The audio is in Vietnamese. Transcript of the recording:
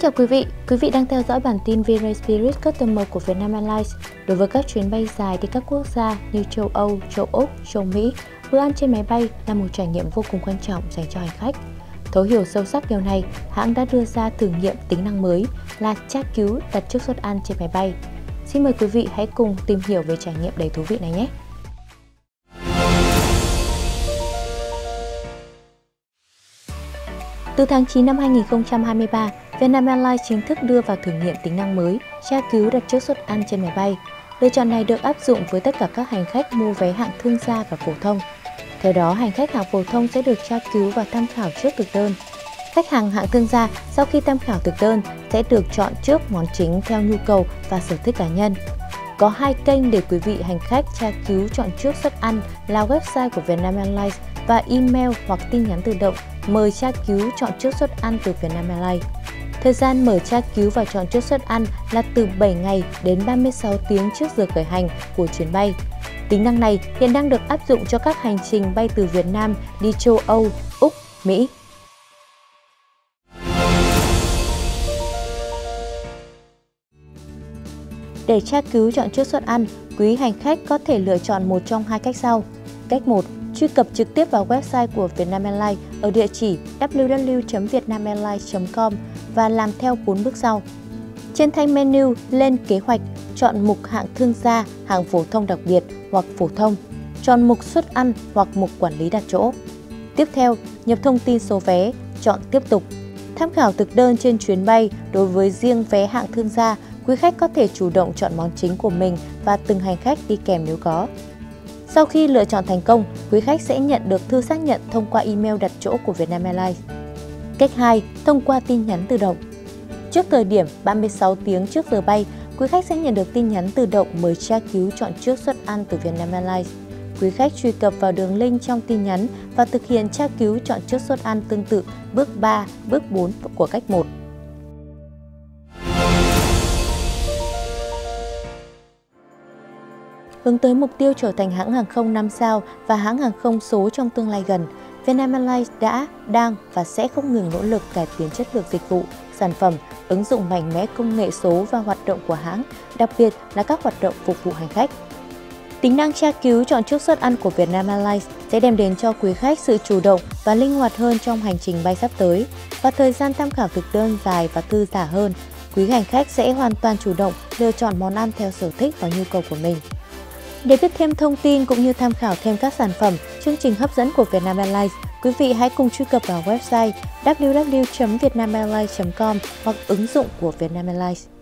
chào quý vị đang theo dõi bản tin V-Ray Spirit Customer của Vietnam Airlines. Đối với các chuyến bay dài đi các quốc gia như châu Âu, châu Úc, châu Mỹ, bữa ăn trên máy bay là một trải nghiệm vô cùng quan trọng dành cho hành khách. Thấu hiểu sâu sắc điều này, hãng đã đưa ra thử nghiệm tính năng mới là tra cứu đặt trước suất ăn trên máy bay. Xin mời quý vị hãy cùng tìm hiểu về trải nghiệm đầy thú vị này nhé! Từ tháng 9 năm 2023, Vietnam Airlines chính thức đưa vào thử nghiệm tính năng mới tra cứu đặt trước suất ăn trên máy bay. Lựa chọn này được áp dụng với tất cả các hành khách mua vé hạng thương gia và phổ thông. Theo đó, hành khách hạng phổ thông sẽ được tra cứu và tham khảo trước thực đơn. Khách hàng hạng thương gia sau khi tham khảo thực đơn sẽ được chọn trước món chính theo nhu cầu và sở thích cá nhân. Có hai kênh để quý vị hành khách tra cứu chọn trước suất ăn là website của Vietnam Airlines và email hoặc tin nhắn tự động mời tra cứu chọn trước suất ăn từ Vietnam Airlines. Thời gian mở tra cứu và chọn trước suất ăn là từ 7 ngày đến 36 tiếng trước giờ khởi hành của chuyến bay. Tính năng này hiện đang được áp dụng cho các hành trình bay từ Việt Nam đi châu Âu, Úc, Mỹ. Để tra cứu chọn trước suất ăn, quý hành khách có thể lựa chọn một trong hai cách sau. Cách 1. Truy cập trực tiếp vào website của Vietnam Airlines ở địa chỉ www.vietnamairlines.com và làm theo 4 bước sau. Trên thanh menu lên kế hoạch, chọn mục hạng thương gia, hạng phổ thông đặc biệt hoặc phổ thông, chọn mục suất ăn hoặc mục quản lý đặt chỗ. Tiếp theo, nhập thông tin số vé, chọn tiếp tục. Tham khảo thực đơn trên chuyến bay, đối với riêng vé hạng thương gia, quý khách có thể chủ động chọn món chính của mình và từng hành khách đi kèm nếu có. Sau khi lựa chọn thành công, quý khách sẽ nhận được thư xác nhận thông qua email đặt chỗ của Vietnam Airlines. Cách 2. Thông qua tin nhắn tự động. Trước thời điểm 36 tiếng trước giờ bay, quý khách sẽ nhận được tin nhắn tự động mời tra cứu chọn trước suất ăn từ Vietnam Airlines. Quý khách truy cập vào đường link trong tin nhắn và thực hiện tra cứu chọn trước suất ăn tương tự bước 3, bước 4 của cách 1. Hướng tới mục tiêu trở thành hãng hàng không 5 sao và hãng hàng không số trong tương lai gần, Vietnam Airlines đã, đang và sẽ không ngừng nỗ lực cải tiến chất lượng dịch vụ, sản phẩm, ứng dụng mạnh mẽ công nghệ số và hoạt động của hãng, đặc biệt là các hoạt động phục vụ hành khách. Tính năng tra cứu chọn trước suất ăn của Vietnam Airlines sẽ đem đến cho quý khách sự chủ động và linh hoạt hơn trong hành trình bay sắp tới, và thời gian tham khảo thực đơn dài và thư giãn hơn. Quý hành khách sẽ hoàn toàn chủ động lựa chọn món ăn theo sở thích và nhu cầu của mình. Để biết thêm thông tin cũng như tham khảo thêm các sản phẩm, chương trình hấp dẫn của Vietnam Airlines, quý vị hãy cùng truy cập vào website www.vietnamairlines.com hoặc ứng dụng của Vietnam Airlines.